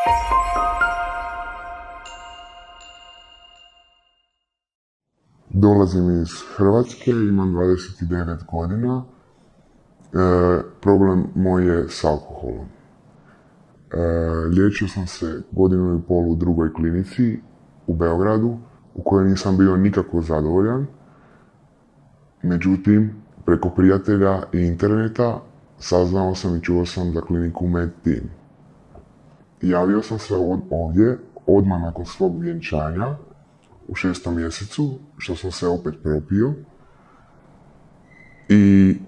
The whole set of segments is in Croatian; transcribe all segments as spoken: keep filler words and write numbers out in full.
Dolazim iz Hrvatske, imam dvadeset devet godina. E, problem moj je s alkoholom. E, liječio sam se godinu i pol u drugoj klinici u Beogradu, u kojoj nisam bio nikako zadovoljan. Međutim, preko prijatelja i interneta saznao sam i čuo sam za kliniku MedTeam. Javio sam se od, ovdje odmah nakon svog vjenčanja u šestom mjesecu, što sam se opet propio, i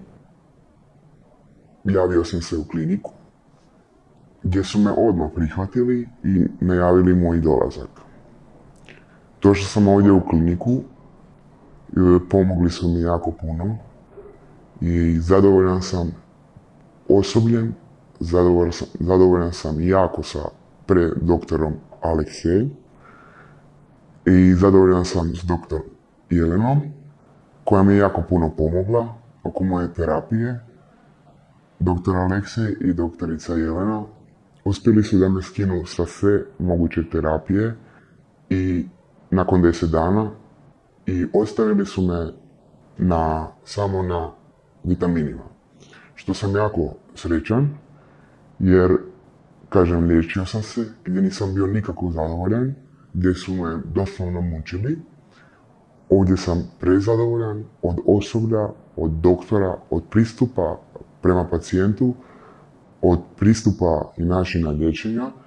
javio sam se u kliniku, gdje su me odmah prihvatili i najavili moj dolazak. To što sam ovdje u kliniku, pomogli su mi jako puno i zadovoljan sam osobljem, zadovoljan sam, zadovoljan sam jako sa pre doktorom Aleksej i zadovoljan sam s doktor Jelenom, koja mi je jako puno pomogla oko moje terapije. Doktor Aleksej i doktorica Jelena uspjeli su da me skinu sa sve moguće terapije i nakon deset dana i ostavili su me na, samo na vitaminima. Što sam jako srećan, jer, kažem, liječio sam se gdje nisam bio nikako zadovoljan, gdje su me doslovno mučili. Ovdje sam prezadovoljan od osoblja, od doktora, od pristupa prema pacijentu, od pristupa i načina liječenja. E,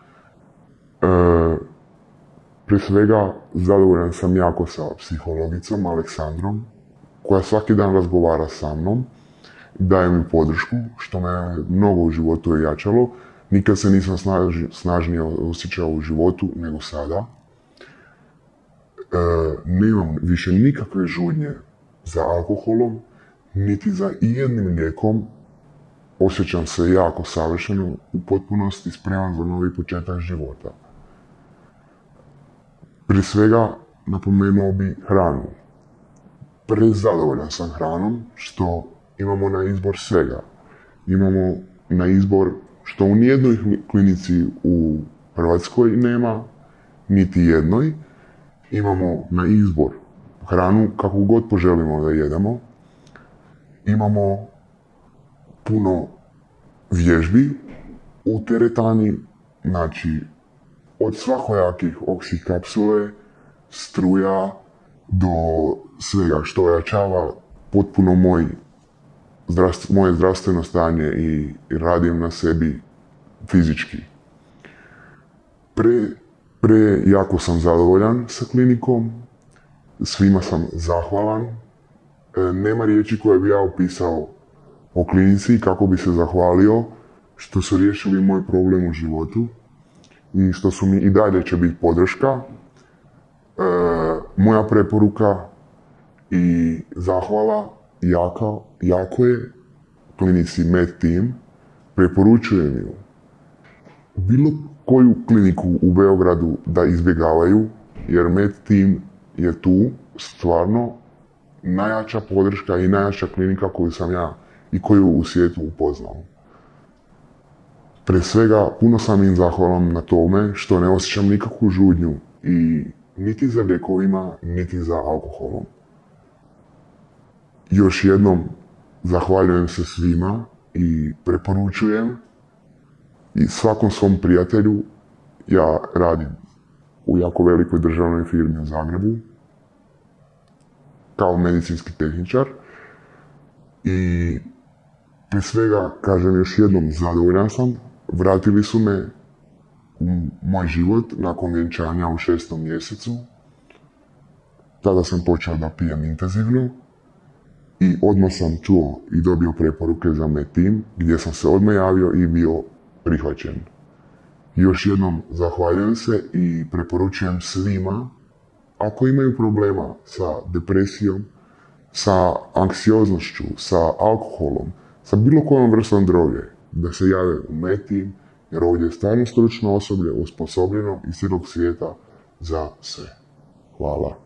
prije svega zadovoljan sam jako sa psihologicom Aleksandrom, koja svaki dan razgovara sa mnom, daje mi podršku, što me mnogo u životu ojačalo. Nikad se nisam snaž, snažnije osjećao u životu nego sada. E, nemam više nikakve žudnje za alkoholom, niti za ijednim lijekom. Osjećam se jako savršeno, u potpunosti spreman za novi početak života. Prije svega napomenuo bi hranu. Prezadovoljan sam hranom, što imamo na izbor svega. Imamo na izbor što u nijednoj klinici u Hrvatskoj nema, niti jednoj. Imamo na izbor hranu kako god poželimo da jedemo. Imamo puno vježbi u teretani, znači od svakojakih oksikapsule, struja do svega što ojačava potpuno moj, zdravst, moje zdravstveno stanje i, i radim na sebi fizički. Pre, pre jako sam zadovoljan sa klinikom, svima sam zahvalan. E, nema riječi koje bi ja opisao o klinici kako bi se zahvalio što su riješili moj problem u životu i što su mi i dalje će biti podrška. E, moja preporuka i zahvala jaka, jako je klinici MedTeam. Preporučujem ju bilo koju kliniku u Beogradu da izbjegavaju, jer MedTeam je tu stvarno najjača podrška i najjača klinika koju sam ja i koju u svijetu upoznao. Prije svega, puno sam im zahvalan na tome što ne osjećam nikakvu žudnju i niti za lijekovima, niti za alkoholom. Još jednom zahvaljujem se svima i preporučujem i svakom svom prijatelju. Ja radim u jako velikoj državnoj firmi u Zagrebu kao medicinski tehničar i prije svega, kažem još jednom, zadovoljan sam. Vratili su me u moj život nakon vjenčanja u šestom mjesecu. Tada sam počeo da pijem intenzivno i odmah sam čuo i dobio preporuke za MedTeam, gdje sam se odmah javio i bio prihvaćen. Još jednom zahvaljujem se i preporučujem svima, ako imaju problema sa depresijom, sa anksioznošću, sa alkoholom, sa bilo kojom vrstom droge, da se jave u MedTeam, jer ovdje je stvarno stručno osoblje osposobljeno iz cijelog svijeta za sve. Hvala.